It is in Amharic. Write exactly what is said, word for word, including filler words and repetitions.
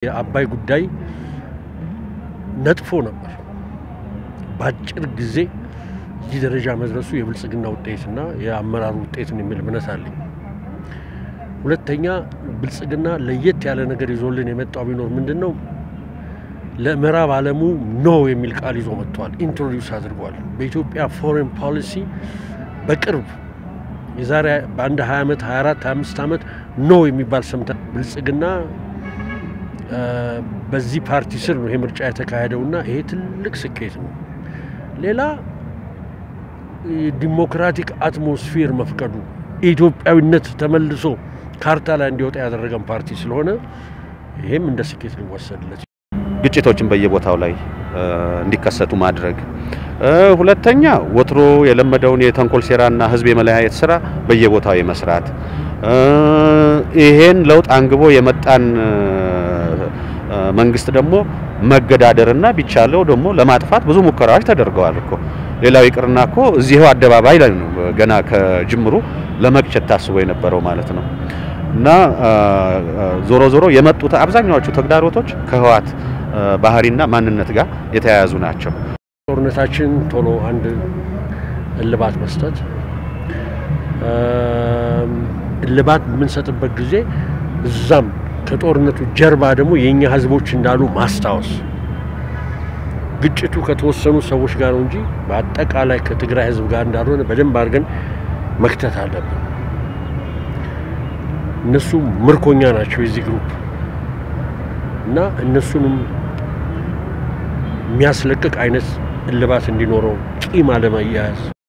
የአባይ ጉዳይ ነጥፎ ነበር ባጭር ጊዜ ይህ ደረጃ መድረሱ የብልጽግና ውጤትና የአመራሩ ውጤትን የሚል እምነት አለኝ። ሁለተኛ ብልጽግና ለየት ያለ ነገር ይዞልን የመጣው ቢኖር ምንድነው ለምዕራብ ዓለሙ ኖ የሚል ቃል ይዞ መጥቷል ኢንትሮዲዩስ አድርጓል። በኢትዮጵያ ፎሬን ፖሊሲ በቅርብ የዛሬ በአንድ ሃያ ዓመት ሃያ አራት ሃያ አምስት ዓመት ኖ የሚባል ሰምተ ብልጽግና በዚህ ፓርቲ ስር ነው የምርጫ የተካሄደውና ይሄ ትልቅ ስኬት ነው። ሌላ ዲሞክራቲክ አትሞስፌር መፍቀዱ ኢትዮጵያዊነት ተመልሶ ካርታ ላይ እንዲወጣ ያደረገን ፓርቲ ስለሆነ ይሄም እንደ ስኬት ሊወሰድለት ግጭቶችን በየቦታው ላይ እንዲከሰቱ ማድረግ ሁለተኛ ወትሮ የለመደውን የተንኮል ሴራና ህዝብ የመለያየት ስራ በየቦታው የመስራት ይሄን ለውጥ አንግቦ የመጣን መንግስት ደግሞ መገዳደርና ቢቻለው ደግሞ ለማጥፋት ብዙ ሙከራዎች ተደርገዋል እኮ ሌላው ይቅርና እኮ እዚህው አደባባይ ላይ ነው ገና ከጅምሩ ለመቅጨት ታስቦ የነበረው ማለት ነው። እና ዞሮ ዞሮ የመጡት አብዛኛዎቹ ተግዳሮቶች ከህዋት ባህሪና ማንነት ጋር የተያያዙ ናቸው። ጦርነታችን ቶሎ አንድ እልባት መስጠት እልባት የምንሰጥበት ጊዜ እዛም ከጦርነቱ ጀርባ ደግሞ የኛ ህዝቦች እንዳሉ ማስታወስ ግጭቱ ከተወሰኑ ሰዎች ጋር እንጂ በአጠቃላይ ከትግራይ ህዝብ ጋር እንዳልሆነ በደንብ አድርገን መክተት አለብን። እነሱ ምርኮኛ ናቸው የዚህ ግሩፕ እና እነሱንም የሚያስለቅቅ አይነት እልባት እንዲኖረው ቂም አለመያዝ